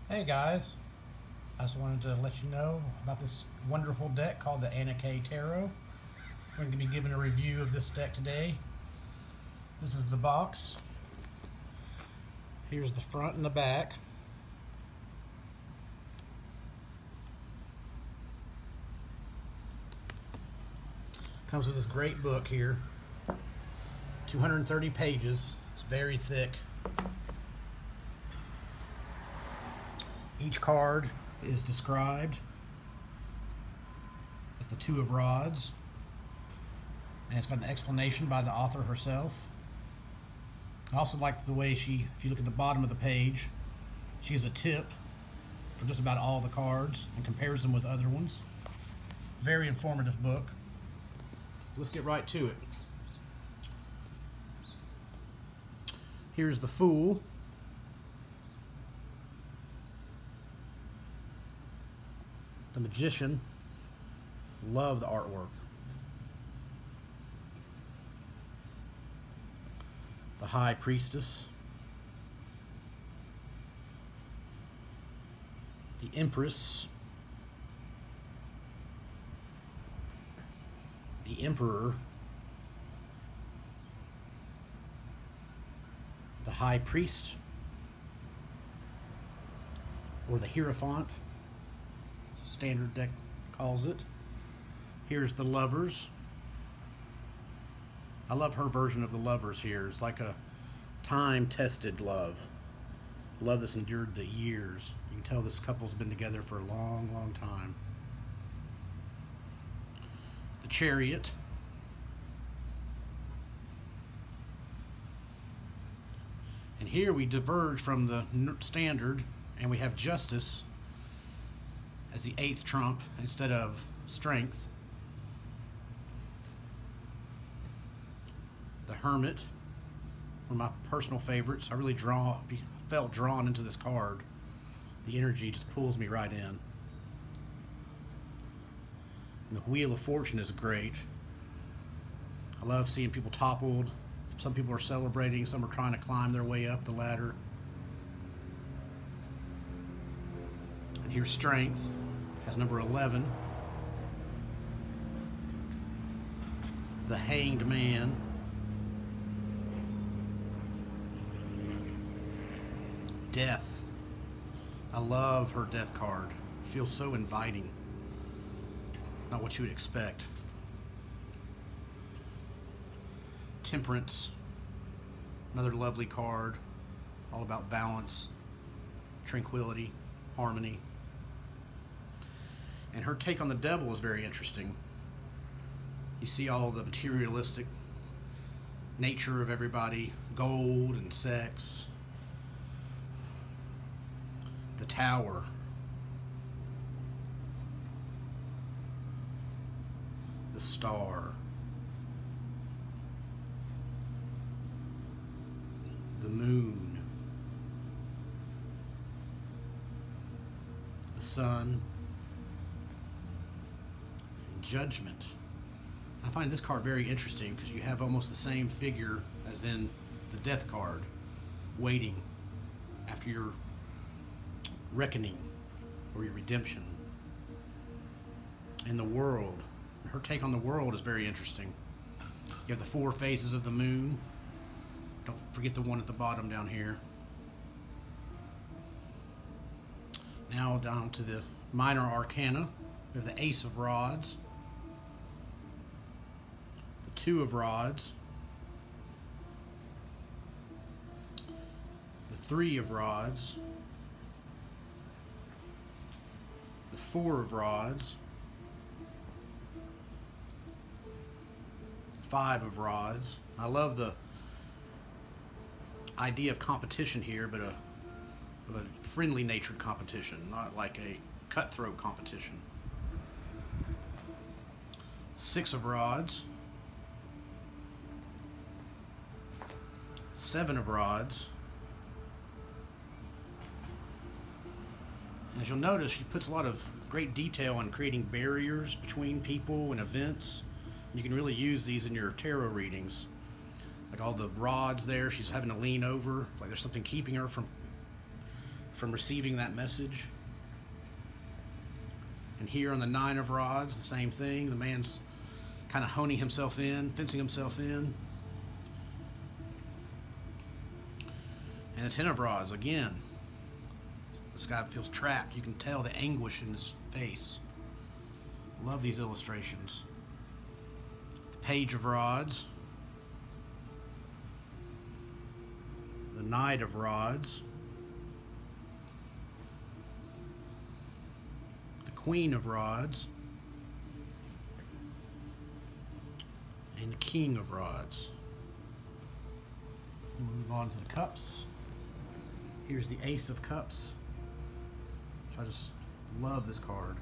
Hey guys, I just wanted to let you know about this wonderful deck called the Anna K Tarot. We're going to be giving a review of this deck today. This is the box. Here's the front and the back. Comes with this great book here. 230 pages. It's very thick. Each card is described as the Two of Rods, and it's got an explanation by the author herself. I also like the way if you look at the bottom of the page, she has a tip for just about all the cards and compares them with other ones. Very informative book. Let's get right to it. Here's the Fool. The Magician. Love the artwork. The High Priestess. The Empress. The Emperor. The High Priest, or the Hierophant, standard deck calls it. Here's the Lovers. I love her version of the Lovers here. It's like a time-tested love. Love that's endured the years. You can tell this couple's been together for a long, long time. The Chariot. And here we diverge from the standard, and we have Justice as the 8th trump instead of Strength. The Hermit, one of my personal favorites. I really felt drawn into this card. The energy just pulls me right in. And the Wheel of Fortune is great. I love seeing people toppled. Some people are celebrating, some are trying to climb their way up the ladder. And here's Strength, has number 11. The Hanged Man. Death. I love her Death card. It feels so inviting. Not what you would expect. Temperance, another lovely card, all about balance, tranquility, harmony. And her take on the Devil is very interesting. You see all the materialistic nature of everybody, gold and sex. The Tower. The Star. The Moon, the Sun, and Judgment. I find this card very interesting because you have almost the same figure as in the Death card, waiting after your reckoning or your redemption. And the World. Her take on the world is very interesting. You have the 4 phases of the moon. Don't forget the one at the bottom down here. Now down to the minor arcana. We have the Ace of Rods, the 2 of Rods, the 3 of Rods, the 4 of Rods, 5 of Rods. I love the idea of competition here, but of a friendly natured competition, not like a cutthroat competition. 6 of Rods, 7 of Rods. As you'll notice, she puts a lot of great detail on creating barriers between people and events. You can really use these in your tarot readings. Like all the rods there, she's having to lean over, like there's something keeping her from from receiving that message. And here on the Nine of Rods, the same thing. The man's kind of honing himself in, fencing himself in. And the Ten of Rods, again. This guy feels trapped. You can tell the anguish in his face. Love these illustrations. The Page of Rods. The Knight of Rods. The Queen of Rods. And the King of Rods. We'll move on to the cups. Here's the Ace of Cups. I just love this card.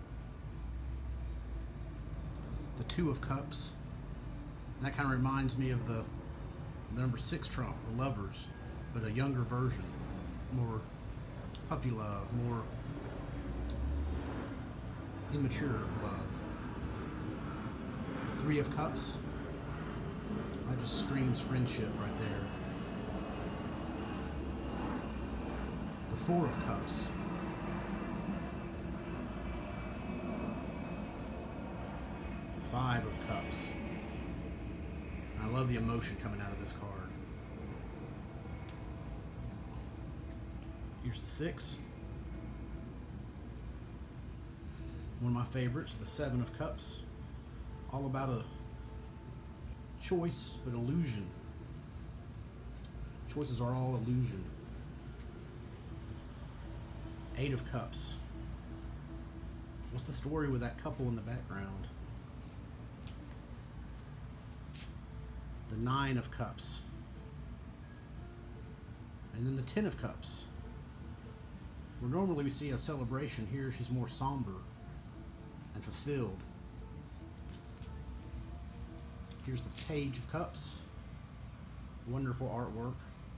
The Two of Cups. And that kind of reminds me of the number 6 trump, the Lovers, but a younger version. More puppy love, more immature love. The Three of Cups. That just screams friendship right there. The Four of Cups. The Five of Cups. I love the emotion coming out of this card. Here's the Six. One of my favorites, the Seven of Cups. All about a choice, but illusion. Choices are all illusion. Eight of Cups. What's the story with that couple in the background? The Nine of Cups. And then the Ten of Cups. Where normally we see a celebration, here she's more somber and fulfilled. Here's the Page of Cups. Wonderful artwork.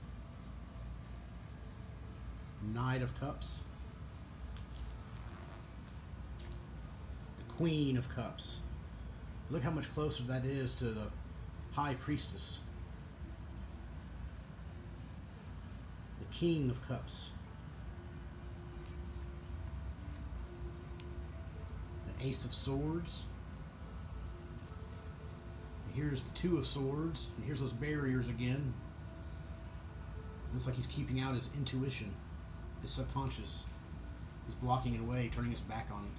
Knight of Cups. The Queen of Cups. Look how much closer that is to the High Priestess. The King of Cups. The Ace of Swords. And here's the Two of Swords. And here's those barriers again. Looks like he's keeping out his intuition, his subconscious. He's blocking it away, turning his back on it.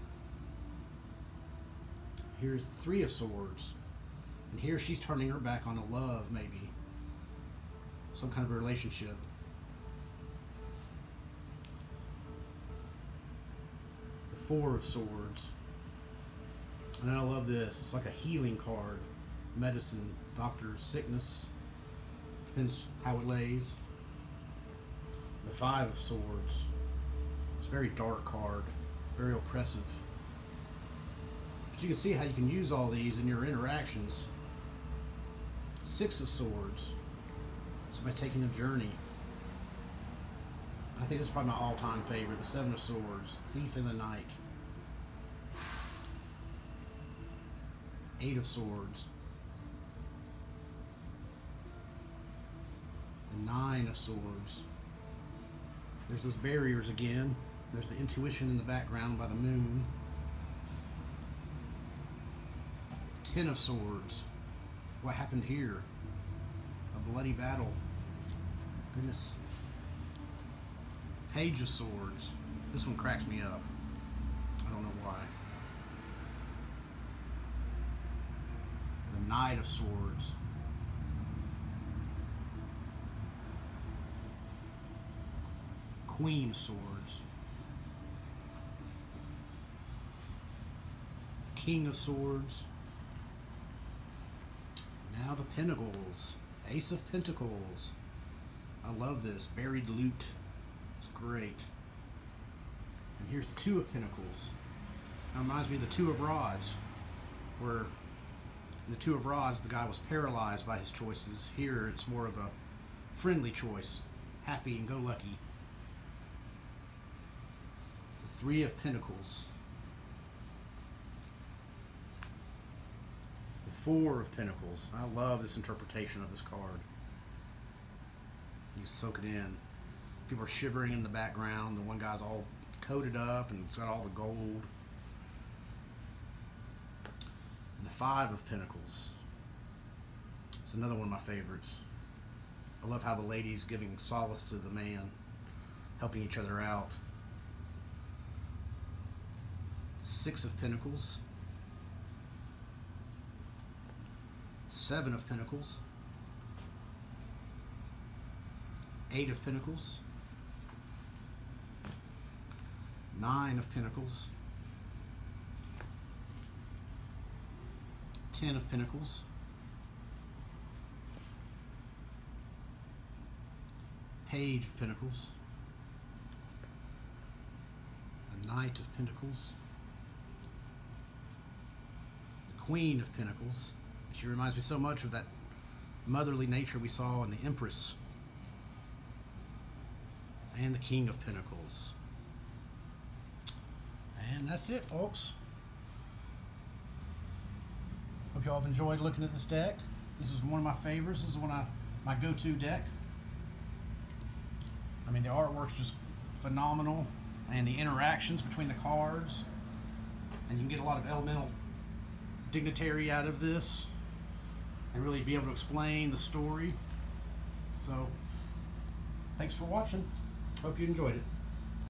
Here's the Three of Swords. And here she's turning her back on a love, maybe. Some kind of a relationship. The Four of Swords. And I love this. It's like a healing card. Medicine, doctors, sickness. Depends how it lays. The Five of Swords. It's a very dark card. Very oppressive. But you can see how you can use all these in your interactions. Six of Swords. Somebody taking a journey. I think this is probably my all-time favorite. The Seven of Swords. Thief in the Night. Eight of Swords. The Nine of Swords. There's those barriers again. There's the intuition in the background by the moon. Ten of Swords. What happened here? A bloody battle. Goodness. Page of Swords. This one cracks me up. I don't know why. The Knight of Swords. Queen of Swords. King of Swords. Now the Pentacles. Ace of Pentacles. I love this. Buried loot. It's great. And here's the Two of Pentacles. That reminds me of the Two of Rods, where in the Two of Rods the guy was paralyzed by his choices. Here it's more of a friendly choice. Happy and go lucky. The Three of Pentacles. Four of Pentacles. I love this interpretation of this card. You soak it in. People are shivering in the background. The one guy's all coated up and it's got all the gold. And the Five of Pentacles. It's another one of my favorites. I love how the lady's giving solace to the man, helping each other out. Six of Pentacles. Seven of Pentacles. Eight of Pentacles. Nine of Pentacles. 10 of Pentacles. Page of Pentacles. The Knight of Pentacles. The Queen of Pentacles. She reminds me so much of that motherly nature we saw in the Empress. And the King of Pentacles. And that's it, folks. Hope y'all have enjoyed looking at this deck. This is one of my favorites. This is my go-to deck. I mean, the artwork's just phenomenal, and the interactions between the cards, and you can get a lot of elemental dignitary out of this, and really be able to explain the story. So, thanks for watching. Hope you enjoyed it.